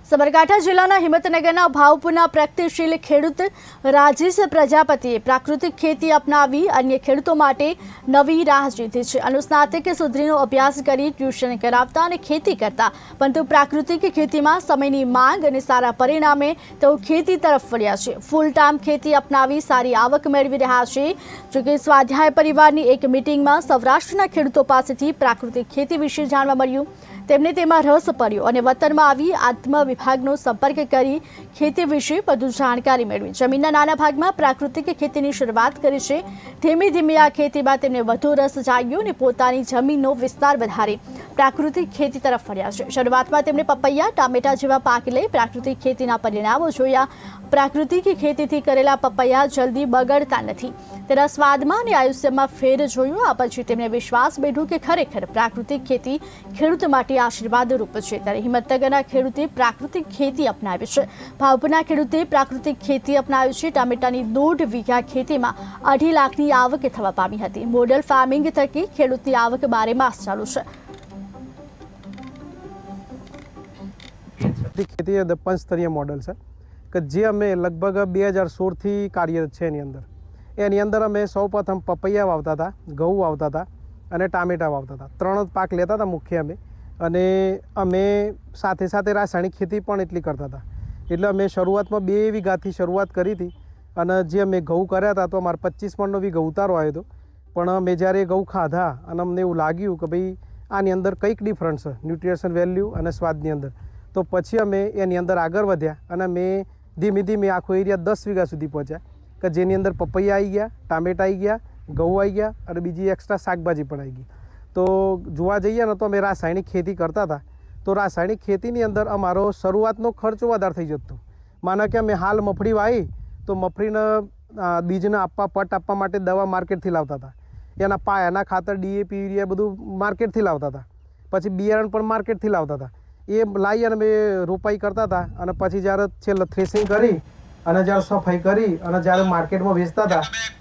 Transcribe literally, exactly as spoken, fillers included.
સાબરકાંઠા જિલ્લાના હિંમતનગરના ભાવપુરના પ્રગતિશીલ ખેડૂત રાજેશ પ્રજાપતિએ પ્રાકૃતિક ખેતી અપનાવી અન્ય ખેડૂતો માટે નવી રાહ લીધી છે। અનુસ્નાતક સુધીનો અભ્યાસ કરી ટ્યુશન કરાવતા અને ખેતી કરતા, પરંતુ પ્રાકૃતિક ખેતીમાં સમયની માંગ અને સારા પરિણામે તેઓ ખેતી તરફ વળ્યા છે। ફૂલ ટાઈમ ખેતી અપનાવી સારી આવક મેળવી રહ્યા છે। જોકે સ્વાધ્યાય પરિવારની એક મિટિંગમાં સૌરાષ્ટ્રના ખેડૂતો પાસેથી પ્રાકૃતિક ખેતી વિશે જાણવા મળ્યું। તેમને તેમાં રસ પડ્યો અને વતનમાં આવી આત્મ વિભાગનો સંપર્ક કરી ખેતી વિશે વધુ જાણકારી મેળવી જમીનના નાના ભાગમાં પ્રાકૃતિક ખેતીની શરૂઆત કરી છે। ધીમે ધીમે આ ખેતીમાં તેમને વધુ રસ જાગ્યો અને પોતાની જમીનનો વિસ્તાર વધારી પ્રાકૃતિક ખેતી તરફ વળ્યા છે। શરૂઆતમાં તેમણે પપૈયા, ટામેટા જેવા પાક લઈ પ્રાકૃતિક ખેતીના પરિણામો જોયા। પ્રાકૃતિક ખેતીથી કરેલા પપૈયા જલ્દી બગડતા નથી, તેના સ્વાદમાં અને આયુષ્યમાં ફેર જોયો। આ પછી તેમને વિશ્વાસ બેઠો કે ખરેખર પ્રાકૃતિક ખેતી ખેડૂત માટે આશીર્વાદરૂપ છે। ત્યારે હિંમતનગરના ખેડૂતે પ્રાકૃતિક ખેતી અપનાવી છે। ભાવપુરના ખેડૂતે પ્રાકૃતિક ખેતી અપનાવી છે। ટામેટાની દોઢ વીઘા ખેતીમાં અઢી લાખની આવક થવા પામી હતી। મોડલ ફાર્મિંગ થકી ખેડૂતની આવક બારે માસ ચાલુ છે। ખેતી પંચસ્તરીય મોડલ છે કે જે અમે લગભગ બે હજાર સોળથી કાર્યરત છે। એની અંદર એની અંદર અમે સૌ પ્રથમ પપૈયા વાવતા હતા, ઘઉં વાવતા હતા અને ટામેટા વાવતા હતા। ત્રણ જ પાક લેતા હતા મુખ્ય અમે, અને અમે સાથે સાથે રાસાયણિક ખેતી પણ એટલી કરતા હતા। એટલે અમે શરૂઆતમાં બે વીઘાથી શરૂઆત કરી હતી અને જે અમે ઘઉં કર્યા હતા તો અમારે પચીસ મણનો વીઘો ઉતારો આવ્યો હતો। પણ અમે જ્યારે ઘઉં ખાધા અને અમને એવું લાગ્યું કે ભાઈ આની અંદર કંઈક ડિફરન્સ છે ન્યુટ્રિશન વેલ્યુ અને સ્વાદની અંદર, તો પછી અમે એની અંદર આગળ વધ્યા અને મેં ધીમે ધીમે આખો એરિયા દસ વીઘા સુધી પહોંચ્યા કે જેની અંદર પપૈયા આવી ગયા, ટામેટા આવી ગયા, ઘઉં આવી ગયા અને બીજી એક્સ્ટ્રા શાકભાજી પણ આવી ગઈ। તો જોવા જઈએ ને તો અમે રાસાયણિક ખેતી કરતા હતા, તો રાસાયણિક ખેતીની અંદર અમારો શરૂઆતનો ખર્ચો વધારે થઈ જતો। માનો કે અમે હાલ મફળી વાવી તો મફળીને બીજને આપવા પટ આપવા માટે દવા માર્કેટથી લાવતા હતા, એના પાયાના ખાતર ડીએપી યુરિયા બધું માર્કેટથી લાવતા હતા, પછી બિયારણ પણ માર્કેટથી લાવતા હતા। એ લાવી અને અમે રોપાઈ કરતા હતા અને પછી જ્યારે છેલ્લે થ્રેસિંગ કરી અને જ્યારે સફાઈ કરી અને જ્યારે માર્કેટમાં વેચતા હતા